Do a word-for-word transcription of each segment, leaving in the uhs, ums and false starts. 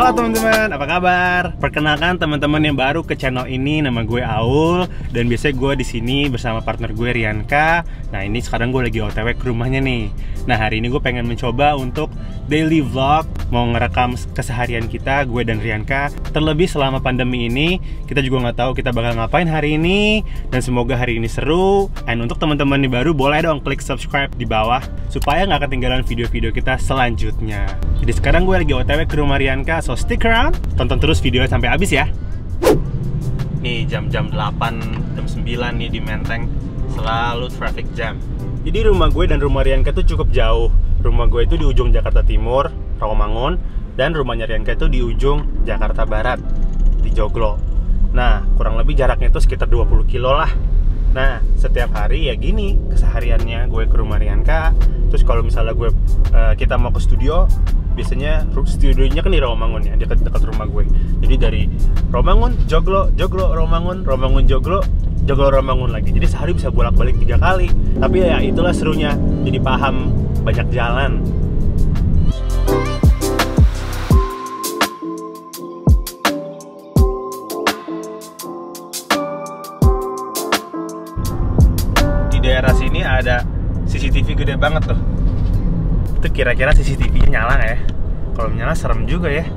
Halo teman-teman, apa kabar? Perkenalkan teman-teman yang baru ke channel ini, nama gue Aul dan biasanya gue di sini bersama partner gue Rianka. Nah ini sekarang gue lagi O T W ke rumahnya nih. Nah hari ini gue pengen mencoba untuk daily vlog, mau ngerekam keseharian kita, gue dan Rianka. Terlebih selama pandemi ini, kita juga nggak tahu kita bakal ngapain hari ini. Dan semoga hari ini seru. Dan untuk teman-teman yang baru, boleh dong klik subscribe di bawah supaya nggak ketinggalan video-video kita selanjutnya. Jadi sekarang gue lagi O T W ke rumah Rianka, so stick around, tonton terus videonya sampai habis ya. Nih jam-jam delapan, jam sembilan nih di Menteng, selalu traffic jam. Jadi rumah gue dan rumah Rianka tuh cukup jauh. Rumah gue itu di ujung Jakarta Timur, Rawamangun, dan rumahnya Rianka itu di ujung Jakarta Barat, di Joglo. Nah, kurang lebih jaraknya itu sekitar dua puluh kilo lah. Nah, setiap hari ya gini kesehariannya gue ke rumah Rianka. Terus kalau misalnya gue uh, kita mau ke studio, biasanya studionya kan di Rawamangun ya, dekat-dekat rumah gue. Jadi dari Rawamangun, Joglo, Joglo, Rawamangun, Rawamangun, Joglo, Joglo, Rawamangun lagi. Jadi sehari bisa bolak-balik tiga kali. Tapi ya itulah serunya, jadi paham banyak jalan. Di daerah sini ada C C T V gede banget tuh. Itu kira-kira C C T V-nya nyala nggak ya? Kalau nyala serem juga ya.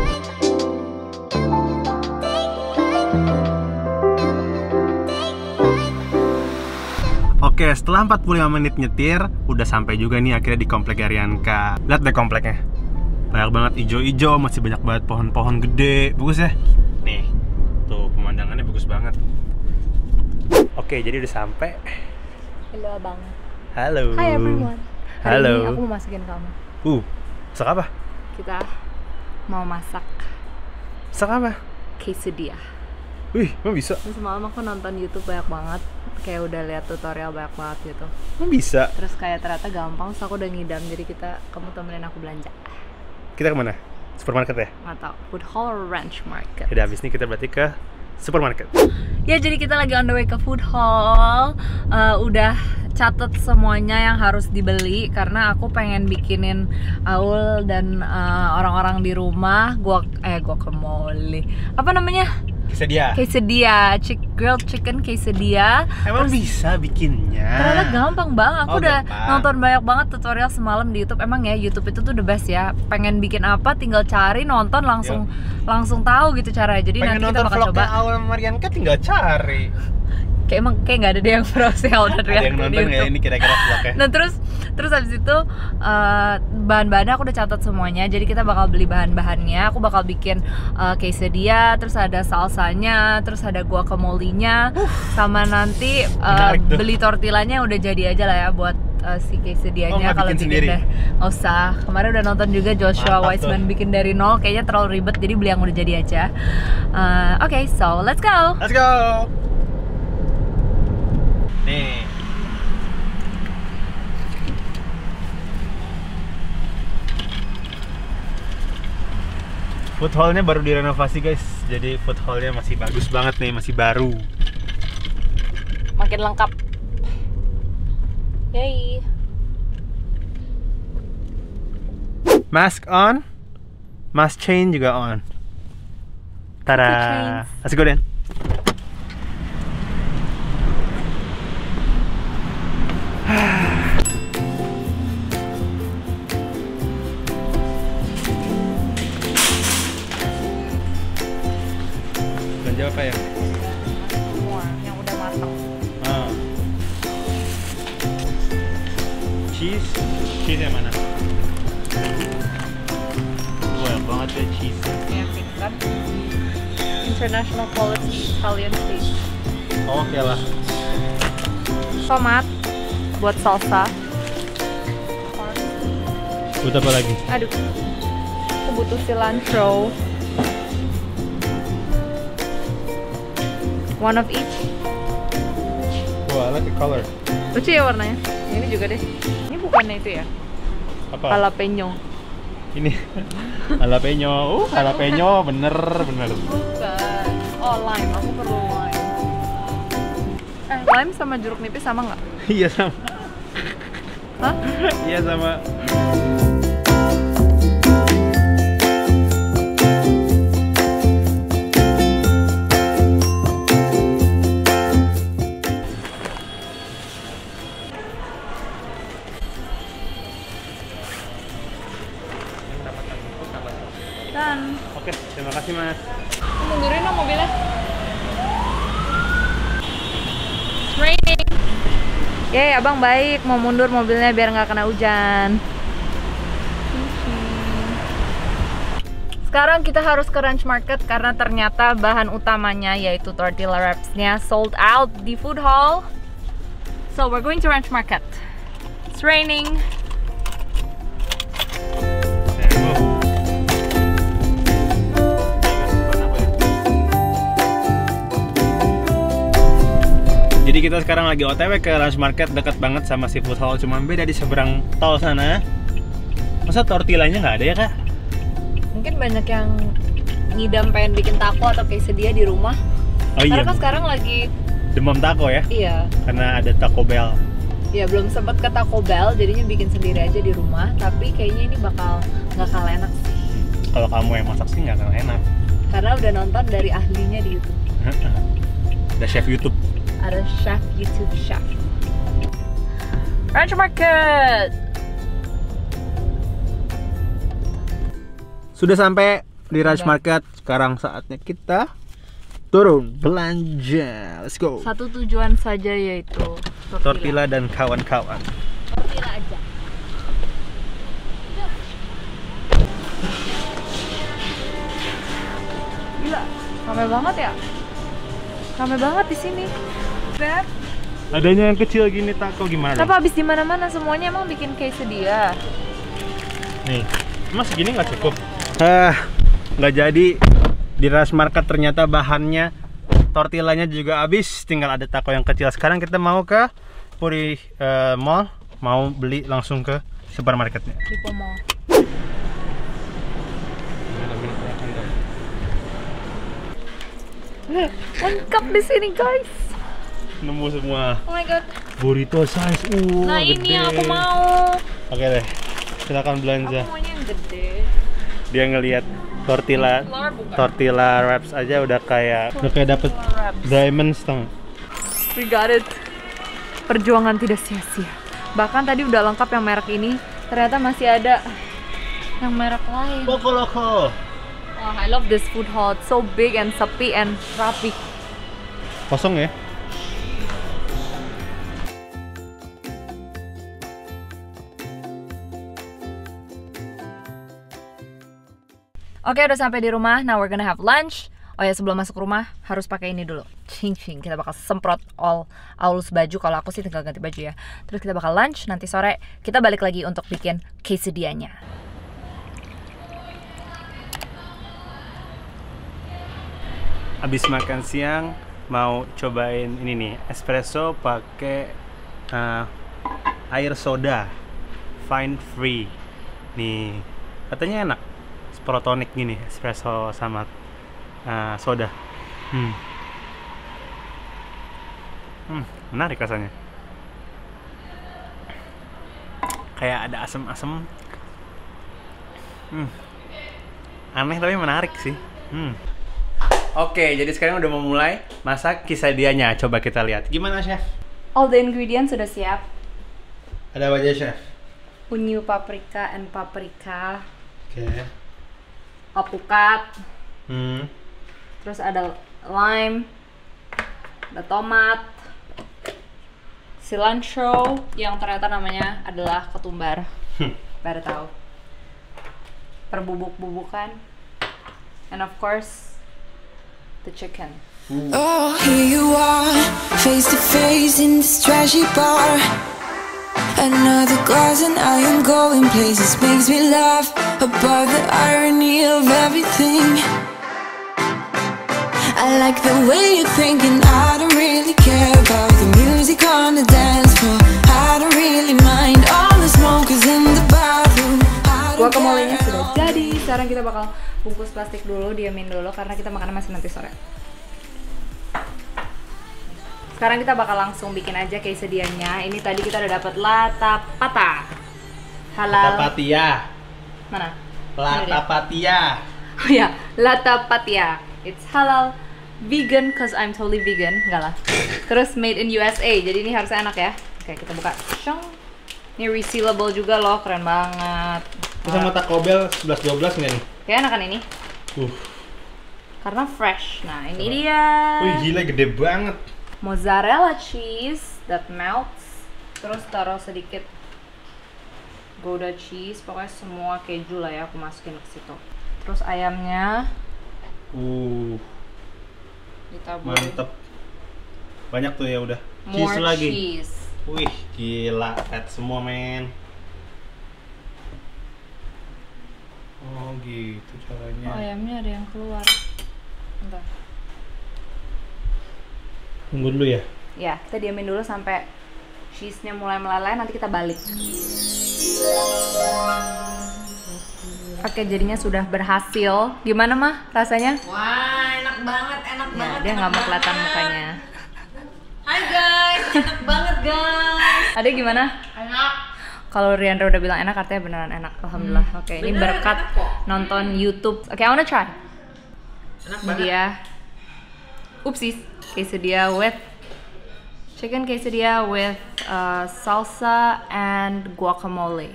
Oke, setelah empat puluh lima menit nyetir, udah sampai juga nih akhirnya di komplek Rianka. Lihat deh kompleknya. Banyak banget ijo-ijo, masih banyak banget pohon-pohon gede. Bagus ya? Nih, tuh pemandangannya bagus banget. Oke, jadi udah sampai. Halo abang. Halo. Hi everyone. Hari Halo. ini aku mau masakin kamu. Uh, masak apa? Kita mau masak Masak apa? quesadilla. Wih, emang bisa? Terus semalam aku nonton YouTube banyak banget, kayak udah lihat tutorial banyak banget gitu. Emang bisa? Terus kayak ternyata gampang, so aku udah ngidam. Jadi kita, kamu temenin aku belanja. Kita kemana? Supermarket ya? Nggak tahu, Food Hall Ranch Market. Udah habis nih kita berarti ke supermarket. Ya jadi kita lagi on the way ke Food Hall. uh, Udah catat semuanya yang harus dibeli karena aku pengen bikinin Aul dan uh, orang-orang di rumah gua eh guacamole. Apa namanya? Quesadilla. Quesadilla, chick, grilled chicken quesadilla. Emang Terus, bisa bikinnya? ternyata gampang banget. Aku Oh, udah gampang. nonton banyak banget tutorial semalam di YouTube. Emang ya YouTube itu tuh the best ya. Pengen bikin apa tinggal cari, nonton langsung langsung tahu gitu caranya. Jadi Pengen nanti kita nonton bakal vlognya coba. Aul sama Rianka tinggal cari. Kayak emang kayak nggak ada deh yang Frozel dan Ada yang Rianka di nonton nggak YouTube. ini kira-kira vlognya? Nah terus terus habis itu uh, bahan-bahannya aku udah catat semuanya. Jadi kita bakal beli bahan-bahannya. Aku bakal bikin uh, quesadilla, terus ada salsanya, terus ada guacamole-nya, uh, sama nanti uh, beli tortillanya udah jadi aja lah ya buat uh, si quesadillanya. Oh, kalau bikin bikin sendiri? deh nggak usah. Kemarin udah nonton juga Joshua Mantap Weissman tuh. bikin dari nol, kayaknya terlalu ribet. Jadi beli yang udah jadi aja. uh, Oke, okay, so let's go. Let's go. Nih. Food hall-nya baru direnovasi guys. Jadi food hall-nya masih bagus banget nih, masih baru. Makin lengkap. Yay. Mask on, mask chain juga on. Tada. Let's go then. Belanja apa ya? Semua yang udah matang. Ah. Cheese, cheese yang mana? Banyak banget ya cheese. Ya, kan? International quality Italian taste. Oh, oke lah. Tomat buat salsa. Buat apa lagi? Aduh, aku butuh cilantro. One of each. Wah, I like the color. Lucu ya warnanya. Ini juga deh. Ini bukannya itu ya? Apa? Jalapeno. Ini jalapeno. Uh, jalapeno bener bener. Bukan. Oh, lime. Aku perlu lime. Eh, lime sama jeruk nipis sama nggak? Iya sama. Hah? Iya sama. Dan Oke, terima kasih Mas. mundurin dong mobilnya. It's raining. Yeay, abang baik mau mundur mobilnya biar nggak kena hujan. Sekarang kita harus ke Ranch Market karena ternyata bahan utamanya yaitu tortilla wraps-nya sold out di food hall. So we're going to Ranch Market. It's raining. Jadi kita sekarang lagi O T W ke Ranch Market, dekat banget sama seafood hall, cuma beda di seberang tol sana. Masa tortillanya nggak ada ya kak? Mungkin banyak yang ngidam pengen bikin taco atau quesadilla di rumah. Oh iya. Karena kan sekarang lagi demam taco ya? iya, Karena ada Taco Bell. ya belum sempat ke Taco Bell, jadinya bikin sendiri aja di rumah. Tapi kayaknya ini bakal nggak kalah enak sih. Kalau kamu yang masak sih nggak akan enak. Karena udah nonton dari ahlinya di YouTube. Ada chef YouTube. Ada chef YouTube chef. Ranch Market. Sudah sampai di Ranch Market. Sekarang saatnya kita turun belanja. Let's go. Satu tujuan saja yaitu tortilla, Tortilla dan kawan-kawan. tortilla aja. Gila, ramai banget ya. Ramai banget di sini. Beb, Adanya yang kecil gini taco gimana? dong? kenapa habis di mana-mana semuanya emang bikin quesadilla? Nih, emang segini nggak cukup? Ah, nggak jadi. Di Ranch Market ternyata bahannya, tortillanya juga habis. Tinggal ada taco yang kecil. Sekarang kita mau ke Puri eh, Mall, mau beli langsung ke supermarketnya. Lipo Mall. Lengkap di sini guys. Nemu semua Oh my god. burrito size. Uh, Nah gede. ini yang aku mau. Oke deh, silakan belanja. Aku maunya yang gede. Dia ngelihat tortilla Flour bukan? tortilla wraps aja udah kayak udah kayak dapet Tortilla wraps. diamonds tau. We got it. Perjuangan tidak sia-sia. Bahkan tadi udah lengkap yang merek ini, ternyata masih ada yang merek lain. Poco Loco. Oh, I love this food hall. It's so big and sepi and rapi. Kosong ya? Oke, udah sampai di rumah. Now we're gonna have lunch. Oh ya, sebelum masuk rumah harus pakai ini dulu. Cing cing. Kita bakal semprot all aulus baju. Kalau aku sih tinggal ganti baju ya. Terus kita bakal lunch. Nanti sore kita balik lagi untuk bikin quesadillanya. Abis makan siang mau cobain ini nih, espresso pakai uh, air soda Fine Free. Nih, katanya enak. Protonik gini, espresso sama uh, soda. Hmm. Hmm, menarik rasanya. Kayak ada asam-asam. Hmm. Aneh tapi menarik sih. Hmm. Oke, jadi sekarang udah mau mulai masak quesadillanya. Coba kita lihat. Gimana, Chef? All the ingredients sudah siap. Ada apa aja, Chef? Unyu paprika and paprika, Oke. alpukat, Hmm. terus ada lime, ada tomat, cilantro yang ternyata namanya adalah ketumbar. Hmm. Baru tahu. Perbubuk-bubukan, and of course the chicken. Oh, here you are, face to face in this trashy bar. Another glass and I am going places. Makes me laugh about the irony of everything. I like the way you're thinking. I don't really care about the music on the dance floor. I don't really mind all the smokers in the bathroom. I don't Guacamolee-nya care. sudah jadi. Sekarang kita bakal bungkus plastik dulu, diamin dulu karena kita makannya masih nanti sore. Sekarang kita bakal langsung bikin aja quesadillanya. Ini tadi kita udah dapat latapata halal. Latapatia. Mana? Latapatia. Oh ya, latapatya. It's halal, vegan, cause I'm totally vegan. Enggak lah. Terus made in U S A. Jadi ini harusnya enak ya. Oke, kita buka. Shong. Ini resealable juga loh, keren banget. Terus sama Taco Bell sebelas dua belas nggak nih? Kayak enakan ini. Uh. Karena fresh. Nah, ini dia. Wih, gila gede banget. Mozzarella cheese that melts. Terus taruh sedikit Gouda cheese, pokoknya semua keju lah ya aku masukin ke situ. Terus ayamnya Uh. ditabur. Mantep. Banyak tuh ya udah. More Cheese lagi. cheese. Wih, gila, fat semua men. Oh gitu caranya. Oh, ayamnya ada yang keluar. Bentar. Tunggu dulu ya. Ya, kita diamin dulu sampai cheese-nya mulai meleleh, nanti kita balik. Oke, jadinya sudah berhasil. Gimana mah rasanya? Wah, enak banget, enak Ya, banget. dia enak nggak mau kelihatan banget. mukanya. Hai guys, enak banget guys. Ada gimana? Enak. Kalau Riandra udah bilang enak, artinya beneran enak. Alhamdulillah. Oke, ini Beneran berkat enak kok. nonton YouTube. Oke, I wanna try. Enak Ini banget. dia. Oopsies, quesadilla with chicken quesadilla with uh, salsa and guacamole.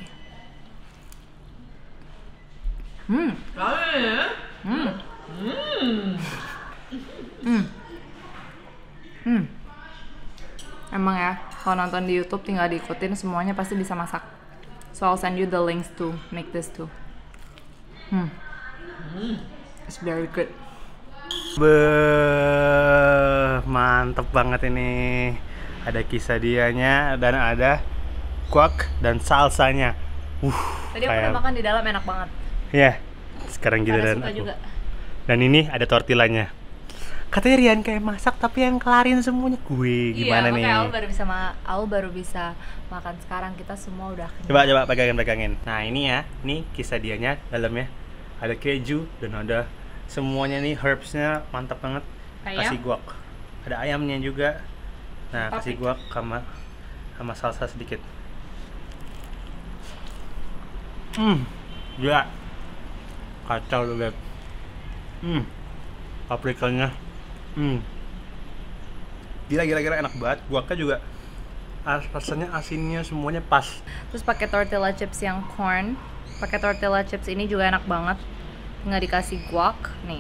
Hmm. Rame ya? Hmm. Hmm. Hmm. Hmm. Emang ya, kalau nonton di YouTube tinggal diikutin semuanya pasti bisa masak. So I'll send you the links to make this too. Hmm. It's very good. Beuh, mantep banget ini. Ada quesadillanya dan ada guac dan salsanya. Uh, Tadi aku udah makan di dalam, enak banget. Ya, sekarang Pada giliran suka aku. juga. Dan ini ada tortillanya. Katanya Rian kayak masak tapi yang kelarin semuanya gue. Gimana iya, nih? makanya Aul baru bisa ma Aul baru bisa makan sekarang, kita semua udah kenyang. Coba coba pegangin pegangin. Nah ini ya, ini quesadillanya dalamnya ada keju dan ada semuanya nih herbsnya mantap banget. Ayam? Kasih guac. Ada ayamnya juga. Nah kasih Paprika. guac sama sama salsa sedikit. Hmm, gila. Kacau lu lihat. Hmm, paprikanya. Hmm. Gila gila gila enak banget. Guacnya juga as- rasanya asinnya semuanya pas. Terus pakai tortilla chips yang corn. Pakai tortilla chips ini juga enak banget. Nggak dikasih guac nih.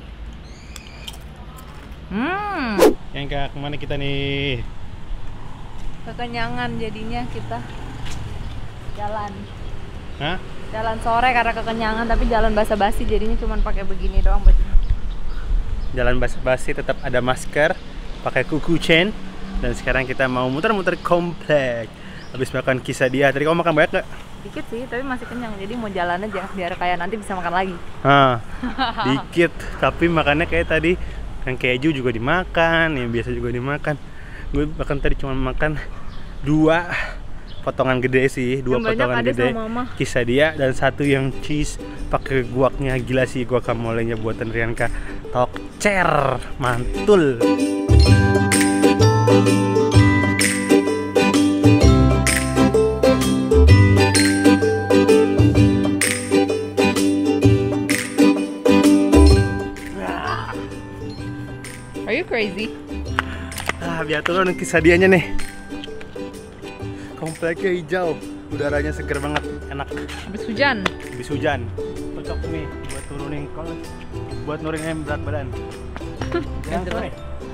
Hmm, Yang kayak kemana kita nih? kekenyangan jadinya kita jalan. Hah? Jalan sore karena kekenyangan, tapi jalan basa-basi jadinya cuma pakai begini doang bajunya. Jalan basa-basi tetap ada masker, pakai kuku chain, dan sekarang kita mau muter-muter komplek. Habis makan quesadilla. Tadi kamu makan banyak nggak? Dikit sih, tapi masih kenyang. Jadi mau jalan aja biar kayak nanti bisa makan lagi. Hah, dikit. Tapi makannya kayak tadi, yang keju juga dimakan, yang biasa juga dimakan. Gue makan tadi cuma makan dua potongan gede sih, dua Yang banyak potongan ada gede sama mama. quesadilla dan satu yang cheese pakai guacnya. Gila sih, guacamole-nya buatan Rianka. Tokcer, mantul. Are you crazy? Ah, biar turun quesadillanya nih. Kompleknya hijau, udaranya seger banget, enak. Habis hujan. Habis hujan, cocok nih buat turunin kalau buat nurunin berat badan. Ya, jelas. nih.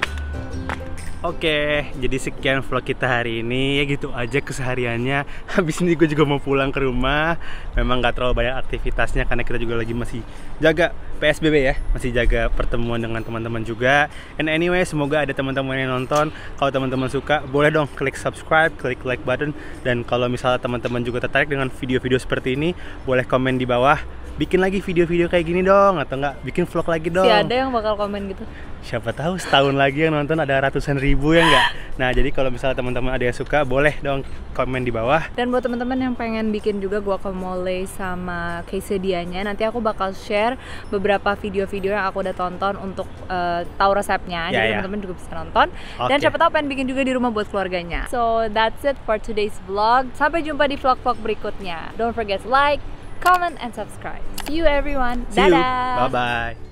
Oke, jadi sekian vlog kita hari ini. Ya gitu aja kesehariannya. Habis ini gue juga mau pulang ke rumah. Memang nggak terlalu banyak aktivitasnya karena kita juga lagi masih jaga P S B B ya, masih jaga pertemuan dengan teman-teman juga. And anyway, semoga ada teman-teman yang nonton. Kalau teman-teman suka, boleh dong klik subscribe, klik like button. Dan kalau misalnya teman-teman juga tertarik dengan video-video seperti ini, boleh komen di bawah. Bikin lagi video-video kayak gini dong, atau enggak bikin vlog lagi dong. Si ada yang bakal komen gitu. Siapa tahu setahun lagi yang nonton ada ratusan ribu ya enggak. Nah jadi kalau misalnya teman-teman ada yang suka, boleh dong komen di bawah. Dan buat teman-teman yang pengen bikin juga guacamole sama quesadillanya, nanti aku bakal share beberapa video-video yang aku udah tonton untuk uh, tahu resepnya. Ya, Jadi ya. teman-teman juga bisa nonton. Dan Oke. siapa tahu pengen bikin juga di rumah buat keluarganya. So that's it for today's vlog. Sampai jumpa di vlog-vlog berikutnya. Don't forget to like, comment, and subscribe. See you everyone. See you. Dadah. Bye bye.